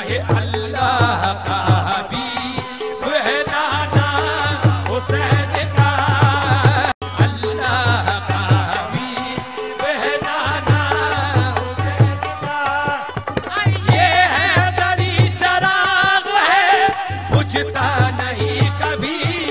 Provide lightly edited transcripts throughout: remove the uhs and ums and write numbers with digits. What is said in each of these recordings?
आहे अल्लाह का हबीब है नाना हुसैन का, अल्लाह का हबीब है नाना हुसैन का। ये हैदरी चराग है बुझता नहीं कभी,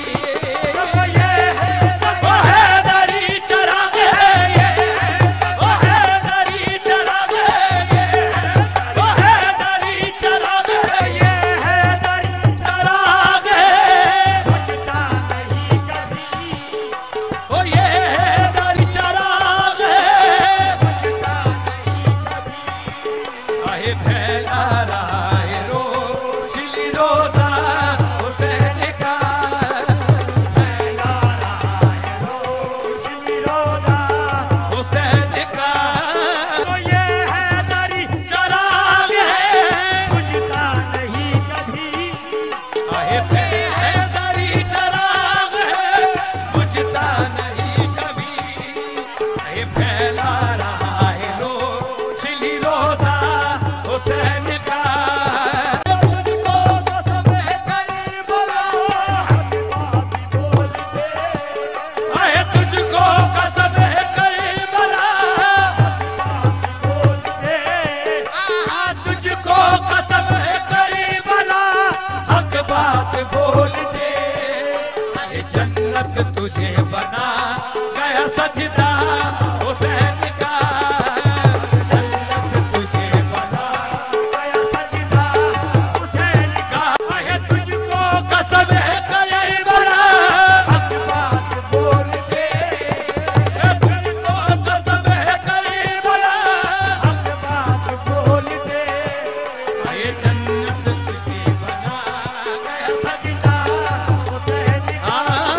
बोल दे ये जन्नत तुझे बना गया सजदा हुसैन का, जन्नत तुझे बना गया सजदा हुसैन का। है तुझको कसम है करबला हक बात बोल दे, तुझको कसम है करबला हक बात बोल दे। ये जन्नत तुझे बना सजदा हुसैन का,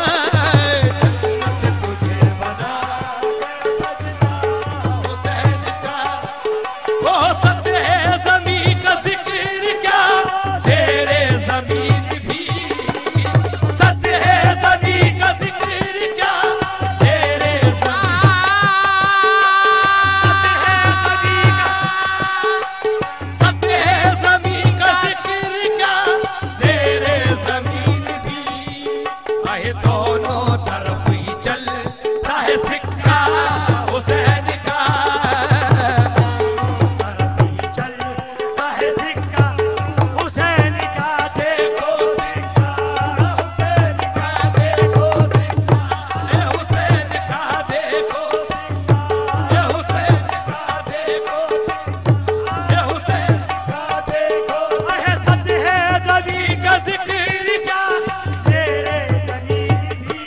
जन्नत तुझे बना सजदा हुसैन का। वो सत्य है ज़मीं का जिक्र क्या ज़ेरे ज़मीन भी, सत्य है ज़मीं का जिक्र क्या ज़ेरे ज़मीन, सत्य है ज़मीं का जिक्र क्या ज़ेरे ज़मीन भी। आहे दोनों तरफ ही चलता है सिक्का हुसैन का, दोनों तरफ ही चलता है सिक्का हुसैन का। देखो सिक्का हुसैन का, देखो सिक्का हुसैन का, देखो सिक्का हुसैन का, देखो हुसैन का, देखो। आहे सत्य है ज़मीं का जिक्र क्या तेरे ज़मीन भी,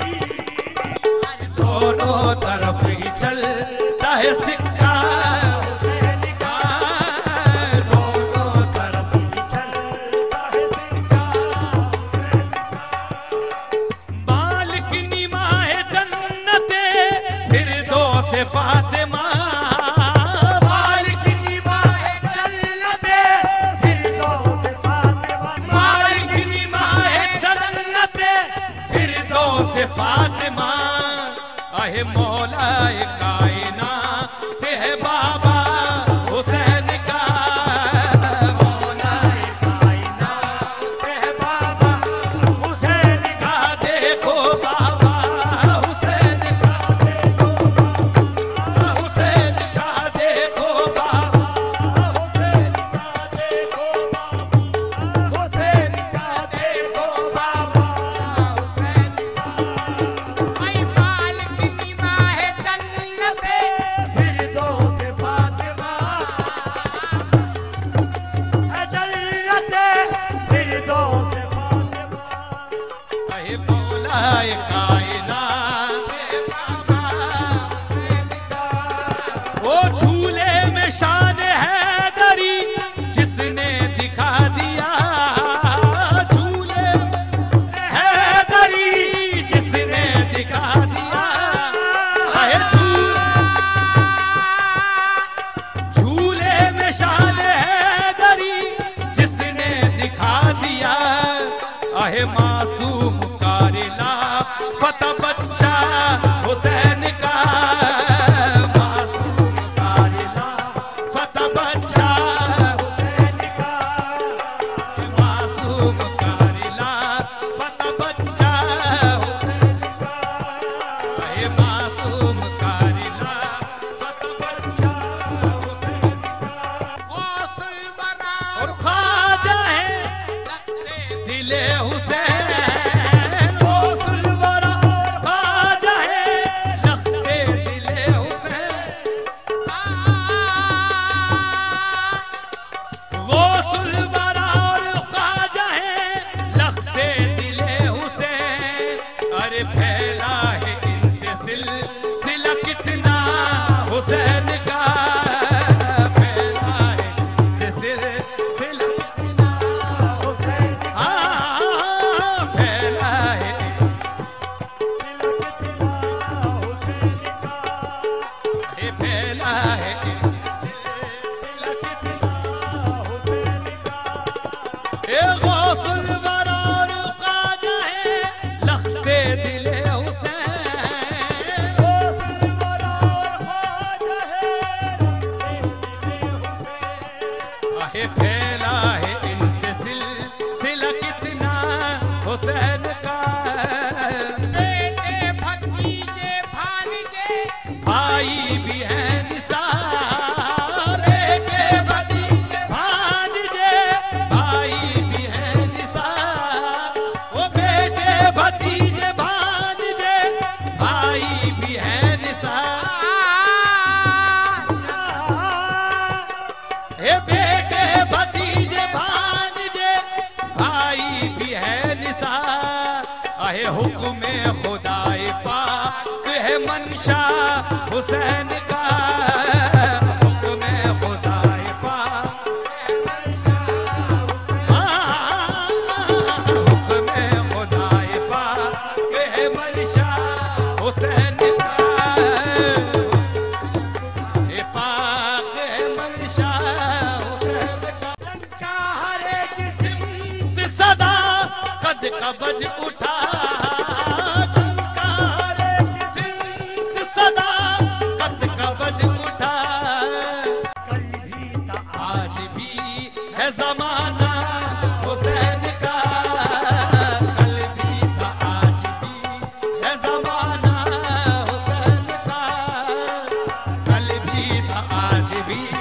दोनों तरफ ही चलता है सिक्का हुसैन का, दोनों तरफ ही चलता है सिक्का हुसैन का। मालिक निमाए जन्नते फिरदौस फातिमा, मालिक निमाए जन्नते फिरदौस फातिमा, मालिक निमाए जन्नते फिरदौस फातिमा। आहे मौलाए कायनात है बाबा हुसैन का, मौलाए कायनात है बाबा हुसैन का। देखो बाबा हुसैन का, देखो बाबा हुसैन का, देखो बाबा हुसैन का, देखो बाबा हुसैन का, देखो बाबा हुसैन का। आई मालिक निमाए जन्नते फिरदौस फातिमा, है जन्नते फिरदौस फातिमा। आहे मौलाए कायनात है बाबा हुसैन का। वो झूले में शान हैदरी जिसने दिखा दिया, झूले में हैदरी जिसने दिखा दिया। आहे झूले में शान हैदरी जिसने दिखा दिया। आहे मासूम कारिला फतह बच्चा हुसैन का, मासूम कारिला फतह बच्चा हुसैन का। दिले हुसैन, गौसुल वरा ख्वाजा है लख्ते दिले हुसैन, गौसुल वरा और ख्वाजा है लख्ते दिले हुसैन। अरे फैला है इनसे सिलसिला कितना हुसैन का, फैला है इनसे सिलसिला कितना हुसैन का, फैला है सिलसिला कितना हुसैन का, फैला है इनसे सिलसिला कितना हुसैन का। ए गौसुल वरा और ख्वाजा है लख्ते दिले हुसैन, गौसुल वरा और ख्वाजा है लख्ते दिले हुसैन। आहे फैला है इनसे सिलसिला कितना हुसैन का। बेटे भतीजे भांजे भाई भी है निसार, बेटे भतीजे भांजे भाई भी है निसार, ओ बेटे भतीजे भांजे भाई भी है निसार, हे बेटे भतीजे भांजे भाई भी है निसार। आहे हुक्मे खुदाए पाक है मंशा हुसैन का, हुक्मे खुदाए पाक है मंशा हुसैन, हुक्मे खुदाए पाक है मंशा हुसैन का, ए पाक है मंशा हुसैन का। लंका हर एक सिमत सदा कद कबज उठा, लंका हर एक सिमत सदा कद कबज उठा, कल भी था आज भी है जमाना हुसैन का, कल भी था आज भी है जमाना हुसैन का, कल भी था आज भी